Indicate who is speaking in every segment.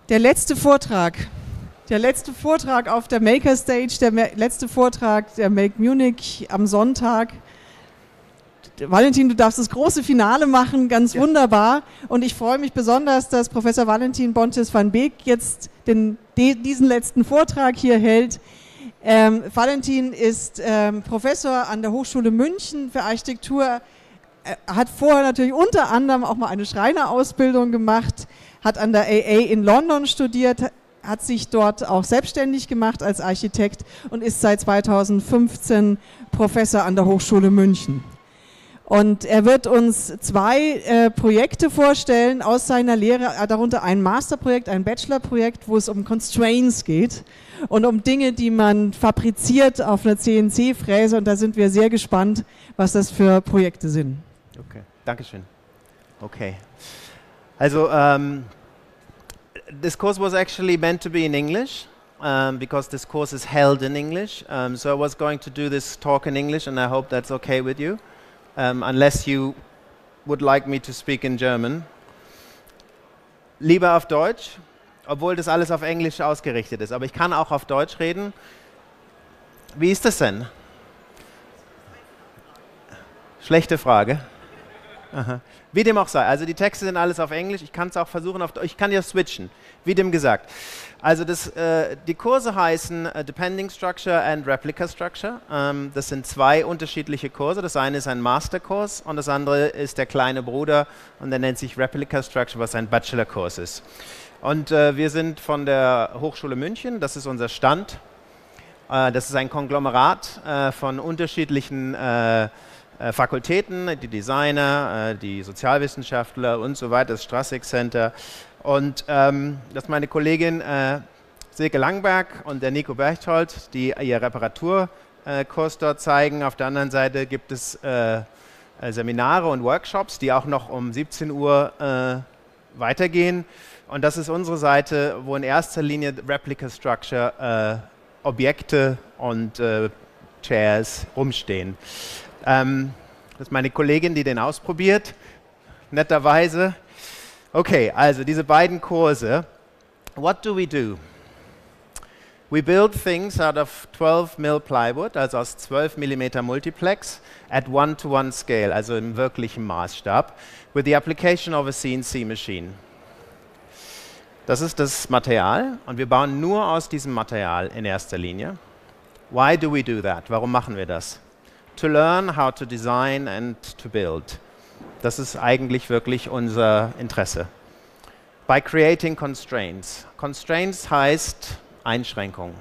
Speaker 1: Der letzte Vortrag auf der Maker Stage, der letzte Vortrag der Make Munich am Sonntag. Valentin, du darfst das große Finale machen, ganz wunderbar. Und ich freue mich besonders, dass Professor Valentin Bontes van Beek jetzt diesen letzten Vortrag hier hält. Valentin ist Professor an der Hochschule München für Architektur, hat vorher natürlich unter anderem auch mal eine Schreinerausbildung gemacht, hat an der AA in London studiert, hat sich dort auch selbstständig gemacht als Architekt und ist seit 2015 Professor an der Hochschule München. Und er wird uns zwei Projekte vorstellen aus seiner Lehre, darunter ein Masterprojekt, ein Bachelorprojekt, wo es um Constraints geht und um Dinge, die man fabriziert auf einer CNC-Fräse. Und da sind wir sehr gespannt, was das für Projekte sind.
Speaker 2: Okay, Dankeschön. Okay. Also, this course was actually meant to be in English, because this course is held in English. So I was going to do this talk in English, and I hope that's okay with you. Unless you would like me to speak in German. Lieber auf Deutsch, obwohl das alles auf Englisch ausgerichtet ist. Aber ich kann auch auf Deutsch reden. Wie ist das denn? Schlechte Frage. Aha. Wie dem auch sei. Also die Texte sind alles auf Englisch. Ich kann es auch versuchen auf Deutsch. Ich kann ja switchen, wie dem gesagt. Also die Kurse heißen Depending Structure and Replica Structure. Das sind zwei unterschiedliche Kurse. Das eine ist ein Masterkurs und das andere ist der kleine Bruder und der nennt sich Replica Structure, was ein Bachelorkurs ist. Und wir sind von der Hochschule München. Das ist unser Stand. Das ist ein Konglomerat von unterschiedlichen Fakultäten, die Designer, die Sozialwissenschaftler und so weiter, das Strassig Center. Und das ist meine Kollegin Silke Langberg und der Nico Berchtold, die ihr Reparaturkurs dort zeigen. Auf der anderen Seite gibt es Seminare und Workshops, die auch noch um 17 Uhr weitergehen. Und das ist unsere Seite, wo in erster Linie Replica Structure Objekte und Chairs rumstehen. Das ist meine Kollegin, die den ausprobiert, netterweise. Okay, also diese beiden Kurse. What do? We build things out of 12 mil plywood, also aus 12 mm Multiplex, at 1:1 scale, also im wirklichen Maßstab, with the application of a CNC machine. Das ist das Material und wir bauen nur aus diesem Material in erster Linie. Why do we do that? Warum machen wir das? To learn how to design and to build. Das ist eigentlich wirklich unser Interesse. By creating constraints. Constraints heißt Einschränkungen.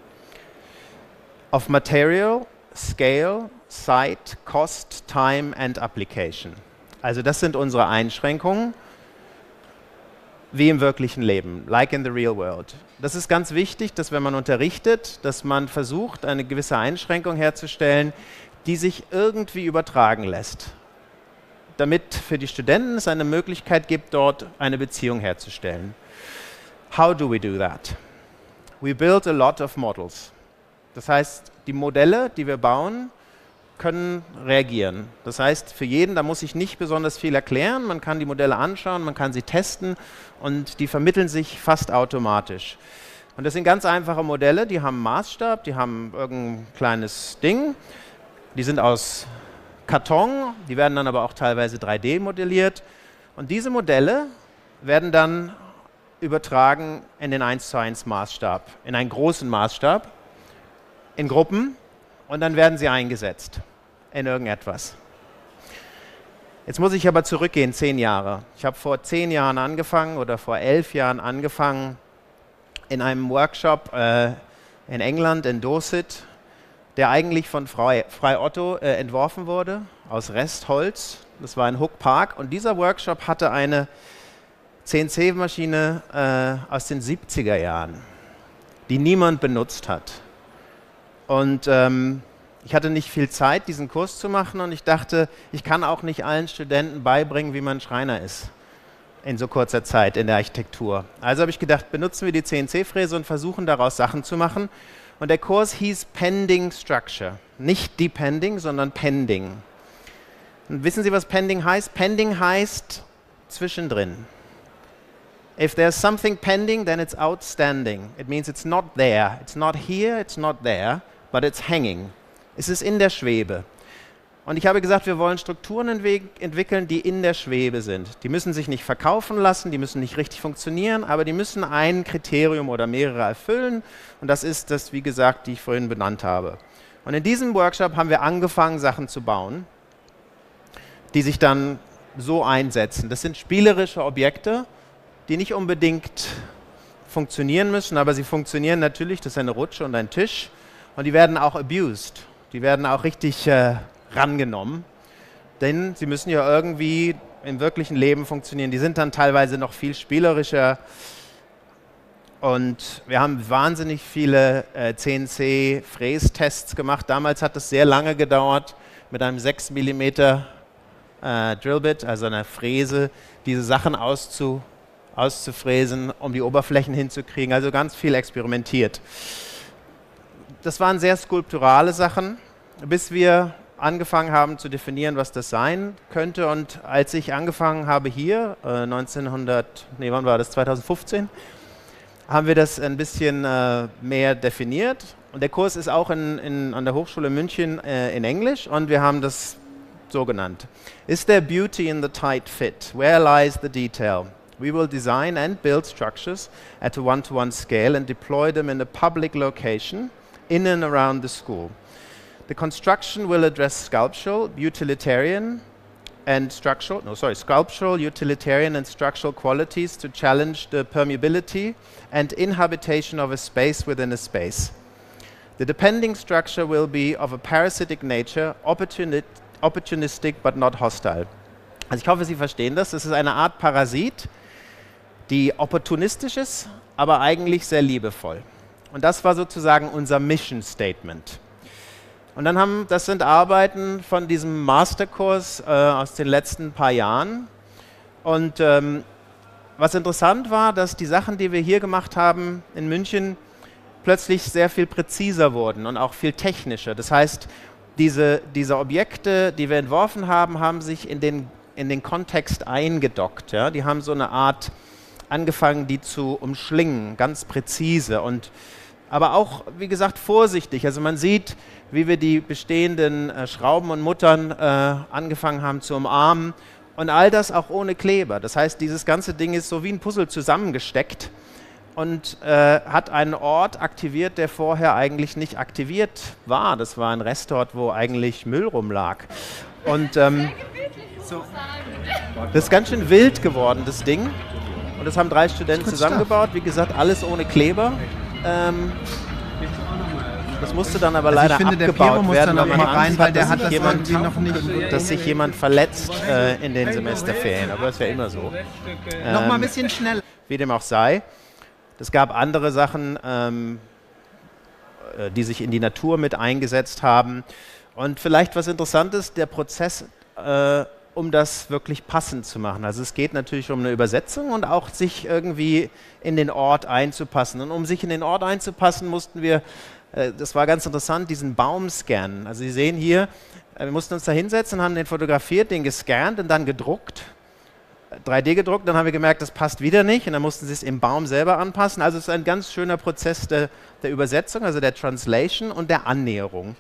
Speaker 2: Of material, scale, site, cost, time and application. Also das sind unsere Einschränkungen, wie im wirklichen Leben, like in the real world. Das ist ganz wichtig, dass wenn man unterrichtet, dass man versucht, eine gewisse Einschränkung herzustellen, die sich irgendwie übertragen lässt, damit für die Studenten es eine Möglichkeit gibt, dort eine Beziehung herzustellen. How do we do that? We build a lot of models. Das heißt, die Modelle, die wir bauen, können reagieren. Das heißt, für jeden, da muss ich nicht besonders viel erklären, man kann die Modelle anschauen, man kann sie testen und die vermitteln sich fast automatisch. Und das sind ganz einfache Modelle, die haben einen Maßstab, die haben irgendein kleines Ding. Die sind aus Karton, die werden dann aber auch teilweise 3D modelliert. Und diese Modelle werden dann übertragen in den 1:1 Maßstab, in einen großen Maßstab, in Gruppen und dann werden sie eingesetzt in irgendetwas. Jetzt muss ich aber zurückgehen, 10 Jahre. Ich habe vor 10 Jahren angefangen oder vor 11 Jahren angefangen in einem Workshop in England, in Dorset, der eigentlich von Frei Otto entworfen wurde, aus Restholz. Das war in Hook Park und dieser Workshop hatte eine CNC-Maschine aus den 70er Jahren, die niemand benutzt hat. Und ich hatte nicht viel Zeit, diesen Kurs zu machen und ich dachte, ich kann auch nicht allen Studenten beibringen, wie man Schreiner ist in so kurzer Zeit in der Architektur. Also habe ich gedacht, benutzen wir die CNC-Fräse und versuchen daraus Sachen zu machen. Und der Kurs hieß Pending Structure. Nicht Depending, sondern Pending. Und wissen Sie, was Pending heißt? Pending heißt zwischendrin. If there's something pending, then it's outstanding. It means it's not there. It's not here, it's not there, but it's hanging. Es ist in der Schwebe. Und ich habe gesagt, wir wollen Strukturen entwickeln, die in der Schwebe sind. Die müssen sich nicht verkaufen lassen, die müssen nicht richtig funktionieren, aber die müssen ein Kriterium oder mehrere erfüllen. Und das ist das, wie gesagt, die ich vorhin benannt habe. Und in diesem Workshop haben wir angefangen, Sachen zu bauen, die sich dann so einsetzen. Das sind spielerische Objekte, die nicht unbedingt funktionieren müssen, aber sie funktionieren natürlich. Das ist eine Rutsche und ein Tisch. Und die werden auch abused. Die werden auch richtig rangenommen, denn sie müssen ja irgendwie im wirklichen Leben funktionieren. Die sind dann teilweise noch viel spielerischer und wir haben wahnsinnig viele CNC-Frästests gemacht. Damals hat es sehr lange gedauert, mit einem 6 mm Drillbit, also einer Fräse, diese Sachen auszufräsen, um die Oberflächen hinzukriegen. Also ganz viel experimentiert. Das waren sehr skulpturale Sachen, bis wir angefangen haben zu definieren, was das sein könnte. Und als ich angefangen habe hier, 2015, haben wir das ein bisschen mehr definiert. Und der Kurs ist auch an der Hochschule München in Englisch und wir haben das so genannt. Is there beauty in the tight fit? Where lies the detail? We will design and build structures at a one-to-one scale and deploy them in a public location in and around the school. The construction will address sculptural, utilitarian, and structural qualities to challenge the permeability and inhabitation of a space within a space. The depending structure will be of a parasitic nature, opportunistic but not hostile. Also ich hoffe, Sie verstehen das. Das ist eine Art Parasit, die opportunistisch ist, aber eigentlich sehr liebevoll. Und das war sozusagen unser Mission Statement. Und dann das sind Arbeiten von diesem Masterkurs aus den letzten paar Jahren. Und was interessant war, dass die Sachen, die wir hier gemacht haben in München, plötzlich sehr viel präziser wurden und auch viel technischer. Das heißt, diese Objekte, die wir entworfen haben, haben sich in den Kontext eingedockt. Ja? Die haben so eine Art angefangen, die zu umschlingen, ganz präzise aber auch, wie gesagt, vorsichtig. Also man sieht, wie wir die bestehenden Schrauben und Muttern angefangen haben zu umarmen und all das auch ohne Kleber. Das heißt, dieses ganze Ding ist so wie ein Puzzle zusammengesteckt und hat einen Ort aktiviert, der vorher eigentlich nicht aktiviert war. Das war ein Restort, wo eigentlich Müll rumlag. Und das ist ganz schön wild geworden, das Ding. Und das haben 3 Studenten zusammengebaut. Wie gesagt, alles ohne Kleber. Das musste dann aber leider abgebaut werden, weil man Angst hat, dass sich jemand verletzt in den Semesterferien. Aber das ist ja immer so.
Speaker 3: Nochmal ein bisschen schneller.
Speaker 2: Wie dem auch sei. Es gab andere Sachen, die sich in die Natur mit eingesetzt haben. Und vielleicht was Interessantes, der Prozess, um das wirklich passend zu machen. Also es geht natürlich um eine Übersetzung und auch sich irgendwie in den Ort einzupassen. Und um sich in den Ort einzupassen, mussten wir, das war ganz interessant, diesen Baum scannen. Also Sie sehen hier, wir mussten uns da hinsetzen, haben den fotografiert, den gescannt und dann gedruckt, 3D gedruckt. Dann haben wir gemerkt, das passt wieder nicht und dann mussten Sie es im Baum selber anpassen. Also es ist ein ganz schöner Prozess der Übersetzung, also der Translation und der Annäherung.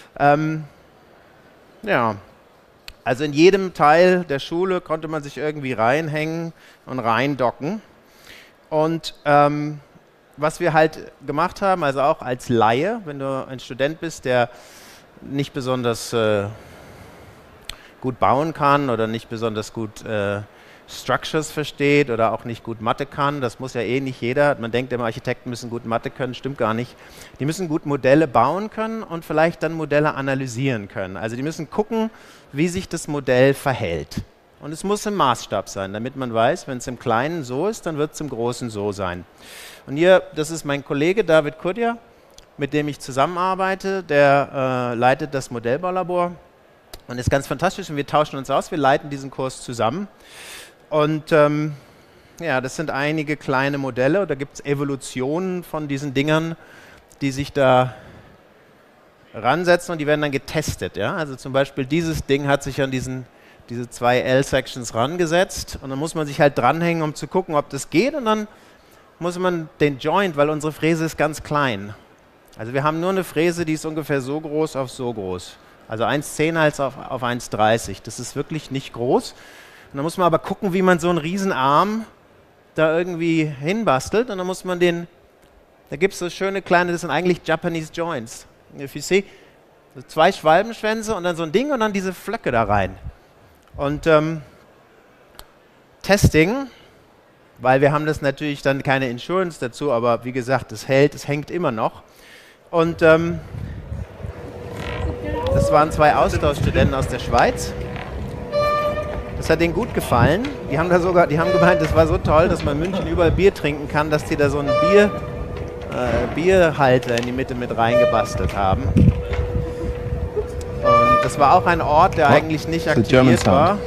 Speaker 2: Ja. Also in jedem Teil der Schule konnte man sich irgendwie reinhängen und reindocken. Und was wir halt gemacht haben, also auch als Laie, wenn du ein Student bist, der nicht besonders gut bauen kann oder nicht besonders gut Structures versteht oder auch nicht gut Mathe kann, das muss ja eh nicht jeder, man denkt immer, Architekten müssen gut Mathe können, stimmt gar nicht. Die müssen gut Modelle bauen können und vielleicht dann Modelle analysieren können. Also die müssen gucken, wie sich das Modell verhält. Und es muss im Maßstab sein, damit man weiß, wenn es im Kleinen so ist, dann wird es im Großen so sein. Und hier, das ist mein Kollege David Kudja, mit dem ich zusammenarbeite, der leitet das Modellbaulabor und ist ganz fantastisch und wir tauschen uns aus, wir leiten diesen Kurs zusammen. Und ja, das sind einige kleine Modelle, da gibt es Evolutionen von diesen Dingern, die sich da ransetzen und die werden dann getestet. Ja? Also zum Beispiel dieses Ding hat sich an diesen diese zwei L-Sections rangesetzt und dann muss man sich halt dranhängen, um zu gucken, ob das geht und dann muss man den Joint, weil unsere Fräse ist ganz klein. Also wir haben nur eine Fräse, die ist ungefähr so groß auf so groß. Also 1,10 als auf 1,30. Das ist wirklich nicht groß. Und dann muss man aber gucken, wie man so einen riesen Arm da irgendwie hinbastelt und dann muss man da gibt es so schöne kleine, das sind eigentlich Japanese Joints. If you see, so 2 Schwalbenschwänze und dann so ein Ding und dann diese Flöcke da rein. Und Testing, weil wir haben das natürlich dann keine Insurance dazu, aber wie gesagt, es hängt immer noch. Und das waren 2 Austauschstudenten aus der Schweiz. Das hat denen gut gefallen. Die haben gemeint, das war so toll, dass man in München überall Bier trinken kann, dass die da so einen Bierhalter in die Mitte mit reingebastelt haben. Und das war auch ein Ort, der eigentlich nicht aktiviert war.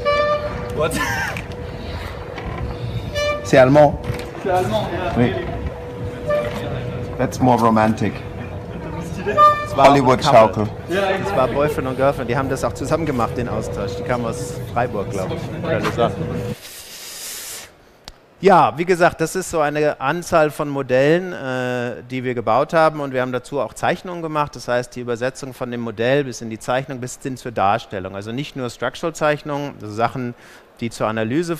Speaker 4: C'est allemand. C'est allemand, ja. Oui. That's more romantic. Hollywood-Schaukel.
Speaker 2: Das war Boyfriend und Girlfriend, die haben das auch zusammen gemacht, den Austausch. Die kamen aus Freiburg, glaube ich. Oder Lausanne. Ja, wie gesagt, das ist so eine Anzahl von Modellen, die wir gebaut haben und wir haben dazu auch Zeichnungen gemacht. Das heißt, die Übersetzung von dem Modell bis in die Zeichnung bis hin zur Darstellung. Also nicht nur Structural-Zeichnungen, also Sachen, die zur Analyse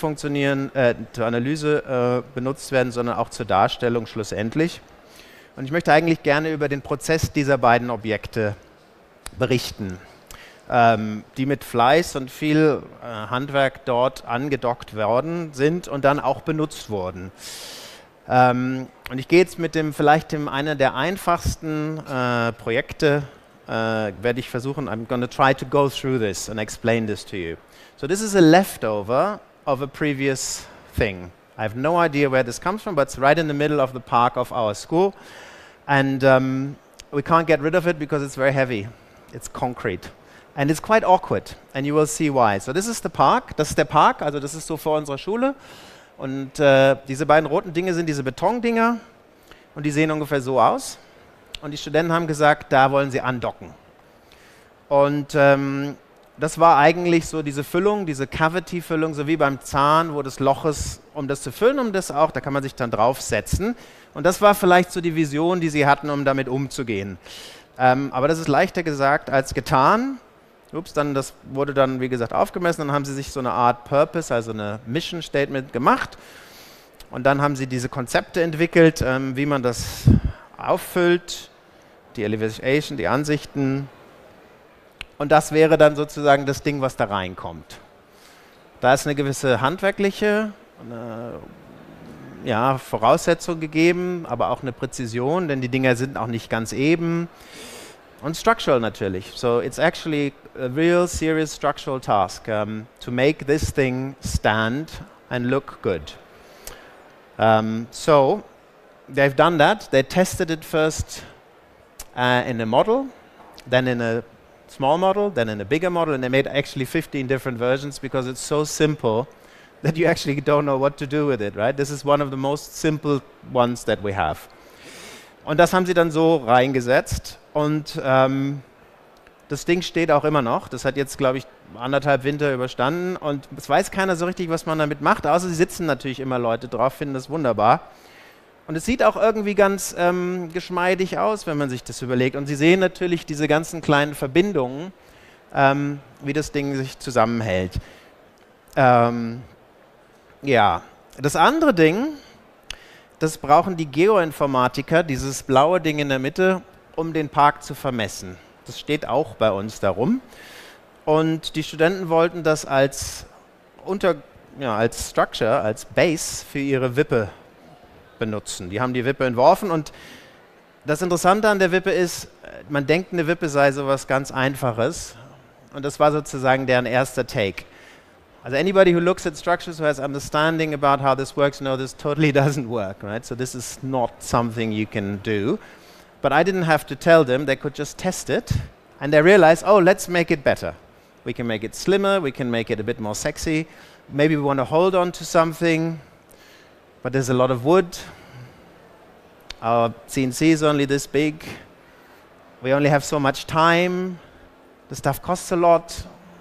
Speaker 2: benutzt werden, sondern auch zur Darstellung schlussendlich. Und ich möchte eigentlich gerne über den Prozess dieser beiden Objekte berichten, die mit Fleiß und viel Handwerk dort angedockt worden sind und dann auch benutzt wurden. Und ich gehe jetzt mit einer der einfachsten Projekte, werde ich versuchen, I'm going to try to go through this and explain this to you. So this is a leftover of a previous thing. I have no idea where this comes from, but it's right in the middle of the park of our school. And we can't get rid of it because it's very heavy. It's concrete. And it's quite awkward. And you will see why. So this is the park. Das ist der Park, also das ist so vor unserer Schule. Und diese beiden roten Dinge sind diese Betondinger. Und die sehen ungefähr so aus. Und die Studenten haben gesagt, da wollen sie andocken. Und das war eigentlich so diese Füllung, diese Cavity-Füllung, so wie beim Zahn, wo das Loch ist, um das zu füllen, da kann man sich dann draufsetzen. Und das war vielleicht so die Vision, die sie hatten, um damit umzugehen. Aber das ist leichter gesagt als getan. Das wurde dann, wie gesagt, aufgemessen. Dann haben sie sich so eine Art Purpose, also eine Mission Statement gemacht. Und dann haben sie diese Konzepte entwickelt, wie man das auffüllt, die Elevation, die Ansichten. Und das wäre dann sozusagen das Ding, was da reinkommt. Da ist eine gewisse handwerkliche Voraussetzung gegeben, aber auch eine Präzision, denn die Dinger sind auch nicht ganz eben. Und structural natürlich. So it's actually a real serious structural task to make this thing stand and look good. So they've done that. They tested it first in a model, then in a small model, then in a bigger model, and they made actually 15 different versions because it's so simple that you actually don't know what to do with it, right? This is one of the most simple ones that we have. Und das haben sie dann so reingesetzt und das Ding steht auch immer noch. Das hat jetzt, glaube ich, 1,5 Winter überstanden und es weiß keiner so richtig, was man damit macht, außer sie sitzen natürlich immer Leute drauf, finden das wunderbar. Und es sieht auch irgendwie ganz geschmeidig aus, wenn man sich das überlegt. Und Sie sehen natürlich diese ganzen kleinen Verbindungen, wie das Ding sich zusammenhält. Ja, das andere Ding, das brauchen die Geoinformatiker, dieses blaue Ding in der Mitte, um den Park zu vermessen. Das steht auch bei uns darum. Und die Studenten wollten das als Structure, als Base für ihre Wippe benutzen. Die haben die Wippe entworfen und das Interessante an der Wippe ist, man denkt, eine Wippe sei so was ganz Einfaches und das war sozusagen deren erster Take. Also anybody who looks at structures who has understanding about how this works, no, this totally doesn't work, right? So this is not something you can do. But I didn't have to tell them, they could just test it and they realized, oh, let's make it better. We can make it slimmer, we can make it a bit more sexy. Maybe we want to hold on to something. But there's a lot of wood. Our CNC is only this big. We only have so much time. The stuff costs a lot.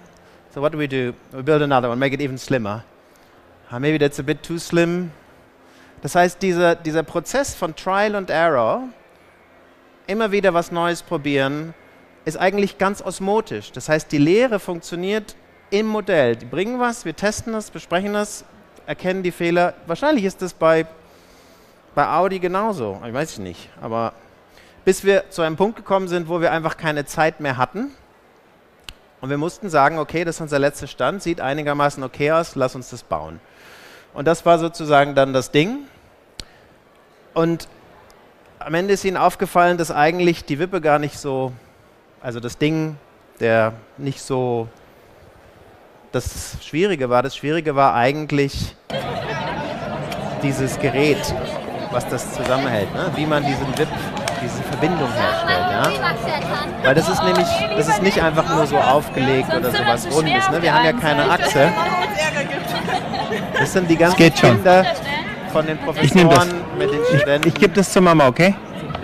Speaker 2: So what do? We build another one, make it even slimmer. Maybe that's a bit too slim. Das heißt, dieser Prozess von Trial and Error, immer wieder was Neues probieren, ist eigentlich ganz osmotisch. Das heißt, die Lehre funktioniert im Modell. Die bringen was, wir testen das, besprechen das, erkennen die Fehler. Wahrscheinlich ist das bei Audi genauso, ich weiß nicht. Aber bis wir zu einem Punkt gekommen sind, wo wir einfach keine Zeit mehr hatten und wir mussten sagen, okay, das ist unser letzter Stand, sieht einigermaßen okay aus, lass uns das bauen. Und das war sozusagen dann das Ding. Und am Ende ist ihnen aufgefallen, dass eigentlich die Wippe gar nicht so, also das Ding, der nicht so das Schwierige war. Das Schwierige war eigentlich dieses Gerät, was das zusammenhält, ne? Wie man diese Verbindung herstellt. Ja? Weil das ist nicht einfach nur so aufgelegt oder sowas Rundes. Ne? Wir haben ja keine Achse. Das sind die ganzen Kinder von den Professoren mit den Studenten.
Speaker 3: Ich gebe das zur Mama, okay?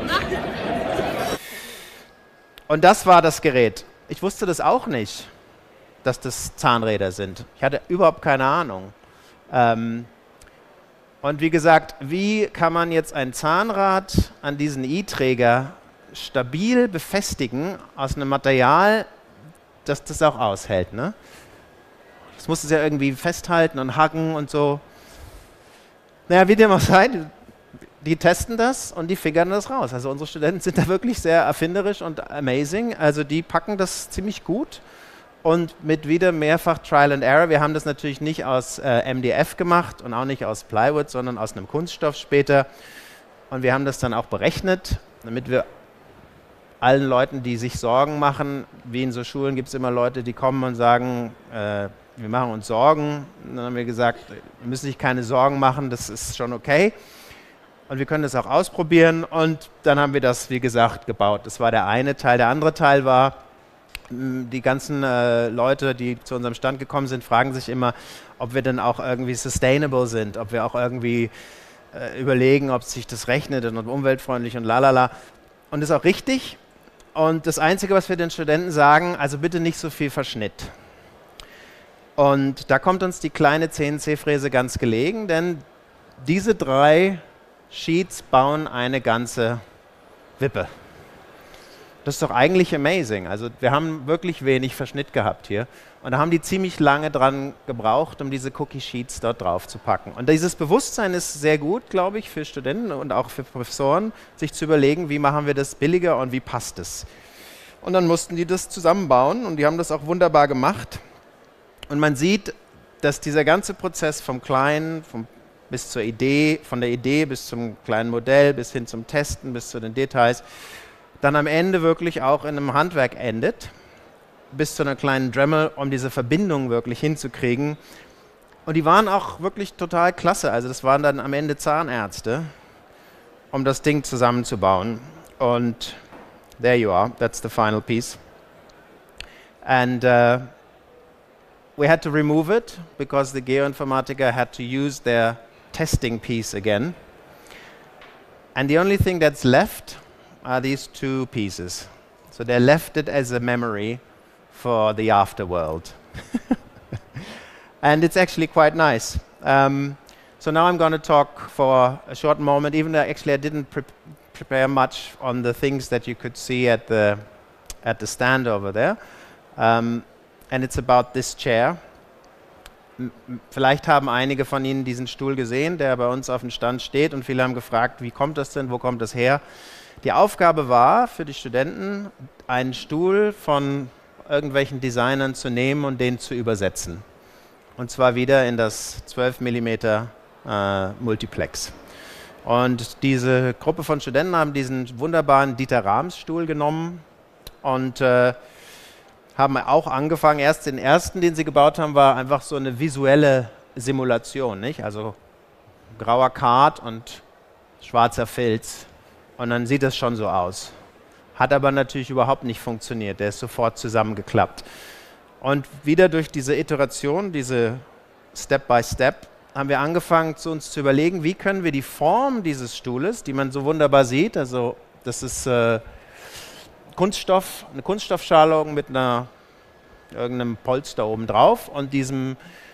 Speaker 2: Und das war das Gerät. Ich wusste das auch nicht, dass das Zahnräder sind. Ich hatte überhaupt keine Ahnung. Und wie gesagt, wie kann man jetzt ein Zahnrad an diesen i-Träger stabil befestigen aus einem Material, das das auch aushält, ne? Das musste es ja irgendwie festhalten und hacken und so. Naja, wie dem auch sei, die testen das und die figern das raus. Also unsere Studenten sind da wirklich sehr erfinderisch und amazing. Also die packen das ziemlich gut und mit wieder mehrfach Trial and Error. Wir haben das natürlich nicht aus MDF gemacht und auch nicht aus Plywood, sondern aus einem Kunststoff später. Und wir haben das dann auch berechnet, damit wir allen Leuten, die sich Sorgen machen, wie in so Schulen gibt es immer Leute, die kommen und sagen, wir machen uns Sorgen. Und dann haben wir gesagt, wir müssen sich keine Sorgen machen, das ist schon okay. Und wir können das auch ausprobieren. Und dann haben wir das, wie gesagt, gebaut. Das war der eine Teil. Der andere Teil war, die ganzen Leute, die zu unserem Stand gekommen sind, fragen sich immer, ob wir dann auch irgendwie sustainable sind, ob wir auch irgendwie überlegen, ob sich das rechnet und umweltfreundlich und lalala. Und das ist auch richtig. Und das Einzige, was wir den Studenten sagen, also bitte nicht so viel Verschnitt. Und da kommt uns die kleine CNC-Fräse ganz gelegen, denn diese 3 Sheets bauen eine ganze Wippe. Das ist doch eigentlich amazing. Also wir haben wirklich wenig Verschnitt gehabt hier. Und da haben die ziemlich lange dran gebraucht, um diese Cookie-Sheets dort drauf zu packen. Und dieses Bewusstsein ist sehr gut, glaube ich, für Studenten und auch für Professoren, sich zu überlegen, wie machen wir das billiger und wie passt es. Und dann mussten die das zusammenbauen und die haben das auch wunderbar gemacht. Und man sieht, dass dieser ganze Prozess vom Kleinen, bis zur Idee, von der Idee bis zum kleinen Modell, bis hin zum Testen, bis zu den Details, dann am Ende wirklich auch in einem Handwerk endet, bis zu einer kleinen Dremel, um diese Verbindung wirklich hinzukriegen. Und die waren auch wirklich total klasse. Also das waren dann am Ende Zahnärzte, um das Ding zusammenzubauen. Und there you are, that's the final piece. And we had to remove it because the Geoinformatiker had to use their testing piece again. And the only thing that's left are these 2 pieces. So they left it as a memory for the afterworld. And it's actually quite nice. So now I'm going to talk for a short moment, even though actually I didn't prepare much on the things that you could see at the stand over there. And it's about this chair. Vielleicht haben einige von Ihnen diesen Stuhl gesehen, der bei uns auf dem Stand steht, und viele haben gefragt, wie kommt das denn, wo kommt das her? Die Aufgabe war für die Studenten, einen Stuhl von irgendwelchen Designern zu nehmen und den zu übersetzen. Und zwar wieder in das 12 mm Multiplex. Und diese Gruppe von Studenten haben diesen wunderbaren Dieter Rams Stuhl genommen und haben auch angefangen, den ersten, den sie gebaut haben, war einfach so eine visuelle Simulation, nicht? Also grauer Kart und schwarzer Filz. Und dann sieht das schon so aus. Hat aber natürlich überhaupt nicht funktioniert. Der ist sofort zusammengeklappt. Und wieder durch diese Iteration, diese Step by Step, haben wir angefangen, uns zu überlegen, wie können wir die Form dieses Stuhles, die man so wunderbar sieht, also das ist Kunststoff, eine Kunststoffschalung mit einer irgendeinem Polster oben drauf und diesem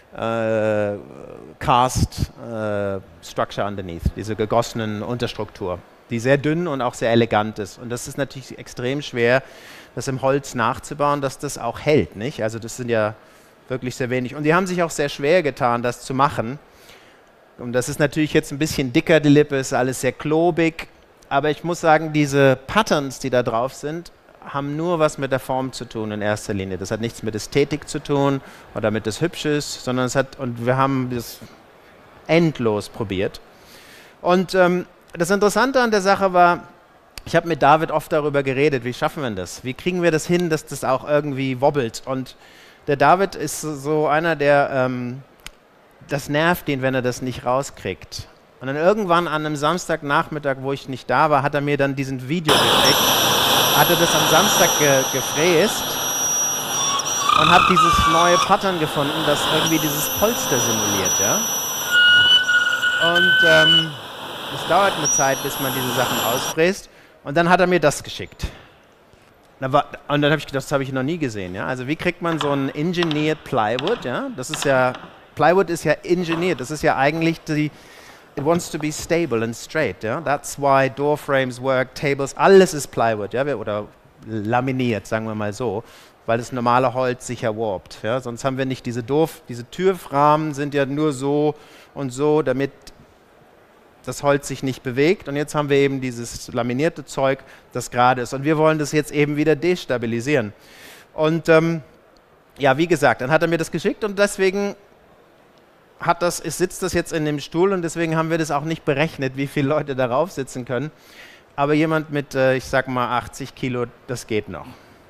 Speaker 2: Cast Structure underneath, diese gegossenen Unterstruktur, die sehr dünn und auch sehr elegant ist. Und das ist natürlich extrem schwer, das im Holz nachzubauen, dass das auch hält, nicht? Also das sind ja wirklich sehr wenig. Und die haben sich auch sehr schwer getan, das zu machen. Und das ist natürlich jetzt ein bisschen dicker, die Lippe, ist alles sehr klobig. Aber ich muss sagen, diese Patterns, die da drauf sind, haben nur was mit der Form zu tun in erster Linie. Das hat nichts mit Ästhetik zu tun oder mit das Hübsches, sondern es hat, und wir haben das endlos probiert. Und das Interessante an der Sache war, ich habe mit David oft darüber geredet, wie schaffen wir das? Wie kriegen wir das hin, dass das auch irgendwie wobbelt? Und der David ist so einer, der, das nervt ihn, wenn er das nicht rauskriegt. Und dann irgendwann an einem Samstagnachmittag, wo ich nicht da war, hat er mir dann diesen Video geschickt, hat er das am Samstag gefräst und hat dieses neue Pattern gefunden, das irgendwie dieses Polster simuliert, ja. Und es dauert eine Zeit, bis man diese Sachen ausfräst. Und dann hat er mir das geschickt. Und dann habe ich gedacht, das habe ich noch nie gesehen, ja. Also wie kriegt man so ein Engineered Plywood, ja? Das ist ja, Plywood ist ja engineered, das ist ja eigentlich die, it wants to be stable and straight, ja. That's why door frames work, tables, alles ist Plywood, ja, oder laminiert, sagen wir mal so, weil das normale Holz sich ja warpt, ja. Sonst haben wir nicht diese Türrahmen sind ja nur so und so, damit das Holz sich nicht bewegt. Und jetzt haben wir eben dieses laminierte Zeug, das gerade ist. Und wir wollen das jetzt eben wieder destabilisieren. Und ja, wie gesagt, dann hat er mir das geschickt und deswegen sitzt das jetzt in dem Stuhl und deswegen haben wir das auch nicht berechnet, wie viele Leute darauf sitzen können. Aber jemand mit, ich sag mal, 80 Kilo, das geht noch.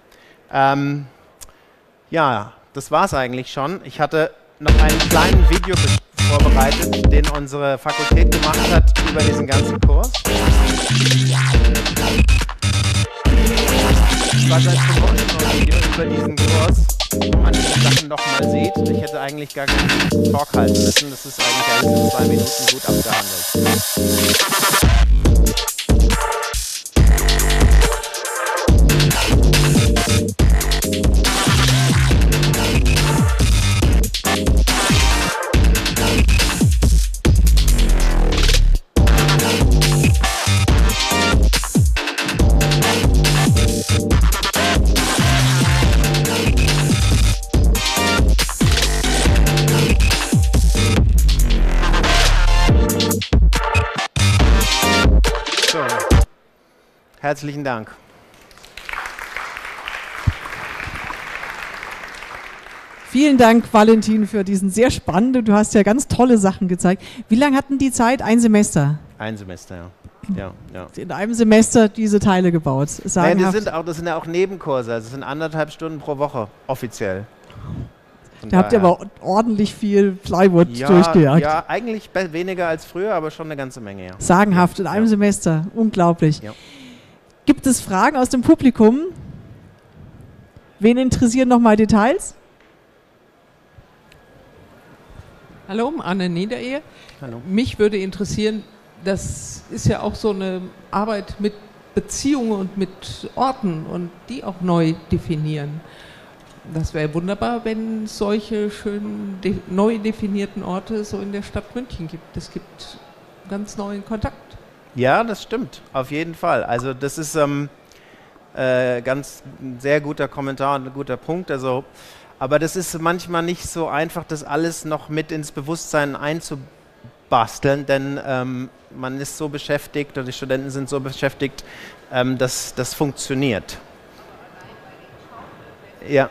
Speaker 2: Ja, das war es eigentlich schon. Ich hatte noch einen kleinen Video vorbereitet, den unsere Fakultät gemacht hat über diesen ganzen Kurs. Das war ein Promotional-Video über diesen Kurs, wo man diese Sachen nochmal sieht. Ich hätte eigentlich gar keinen Talk halten müssen. Das ist eigentlich alles in 2 Minuten gut abgehandelt. Herzlichen Dank.
Speaker 1: Vielen Dank, Valentin, für diesen sehr spannenden, du hast ja ganz tolle Sachen gezeigt. Wie lange hatten die Zeit? Ein Semester?
Speaker 2: Ein Semester, ja.
Speaker 1: In einem Semester diese Teile gebaut.
Speaker 2: Nein, das sind ja auch Nebenkurse, also das sind 1,5 Stunden pro Woche, offiziell.
Speaker 1: Da habt ihr aber ordentlich viel Plywood durchgejagt.
Speaker 2: Ja, eigentlich weniger als früher, aber schon eine ganze Menge, ja.
Speaker 1: Sagenhaft, in einem Semester, unglaublich.
Speaker 2: Ja.
Speaker 1: Gibt es Fragen aus dem Publikum? Wen interessieren nochmal Details?
Speaker 5: Hallo, Anne Niederehe.
Speaker 2: Hallo.
Speaker 5: Mich würde interessieren, das ist ja auch so eine Arbeit mit Beziehungen und mit Orten und die auch neu definieren. Das wäre wunderbar, wenn es solche schönen, neu definierten Orte so in der Stadt München gibt. Es gibt ganz neuen Kontakt.
Speaker 2: Ja, das stimmt, auf jeden Fall. Also das ist ganz ein sehr guter Kommentar und ein guter Punkt. Also, aber das ist manchmal nicht so einfach, das alles noch mit ins Bewusstsein einzubasteln, denn man ist so beschäftigt oder die Studenten sind so beschäftigt, dass das funktioniert. Ja.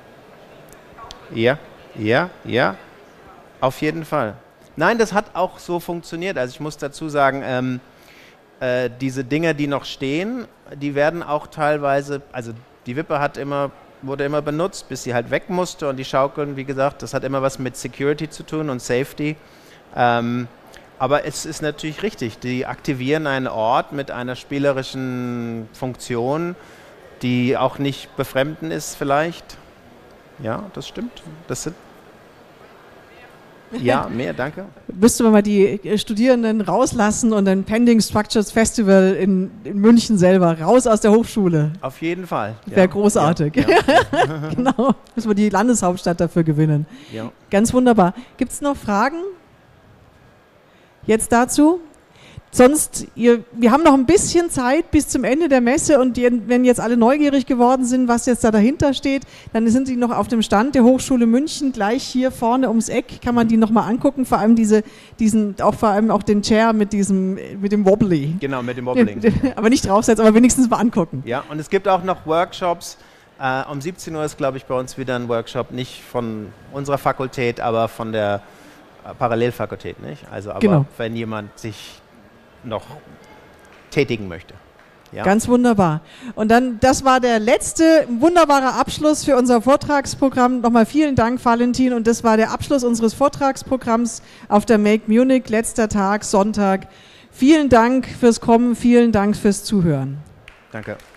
Speaker 2: Ja, auf jeden Fall. Nein, das hat auch so funktioniert. Also ich muss dazu sagen, diese Dinger, die noch stehen, die werden auch teilweise, also die Wippe wurde immer benutzt, bis sie halt weg musste und die Schaukeln, wie gesagt, das hat immer was mit Security zu tun und Safety. Aber es ist natürlich richtig, die aktivieren einen Ort mit einer spielerischen Funktion, die auch nicht befremden ist vielleicht. Ja, das stimmt. Das sind Ja, mehr, danke.
Speaker 1: Müsste man mal die Studierenden rauslassen und ein Pending Structures Festival in München selber, raus aus der Hochschule.
Speaker 2: Auf jeden Fall.
Speaker 1: Wäre großartig.
Speaker 2: Ja.
Speaker 1: Genau, müssen wir die Landeshauptstadt dafür gewinnen.
Speaker 2: Ja.
Speaker 1: Ganz wunderbar. Gibt es noch Fragen jetzt dazu? Sonst, wir haben noch ein bisschen Zeit bis zum Ende der Messe und wenn jetzt alle neugierig geworden sind, was jetzt da dahinter steht, dann sind die noch auf dem Stand der Hochschule München, gleich hier vorne ums Eck, kann man die nochmal angucken, vor allem vor allem auch den Chair mit dem Wobbly.
Speaker 2: Genau, mit dem Wobbling.
Speaker 1: Aber nicht draufsetzen, aber wenigstens mal angucken.
Speaker 2: Ja, und es gibt auch noch Workshops. Um 17 Uhr ist, glaube ich, bei uns wieder ein Workshop, nicht von unserer Fakultät, aber von der Parallelfakultät, nicht? Also, aber
Speaker 1: genau.
Speaker 2: Wenn jemand sich noch tätigen möchte. Ja.
Speaker 1: Ganz wunderbar. Und dann, das war der letzte wunderbare Abschluss für unser Vortragsprogramm. Nochmal vielen Dank, Valentin. Und das war der Abschluss unseres Vortragsprogramms auf der Make Munich, letzter Tag, Sonntag. Vielen Dank fürs Kommen, vielen Dank fürs Zuhören.
Speaker 2: Danke.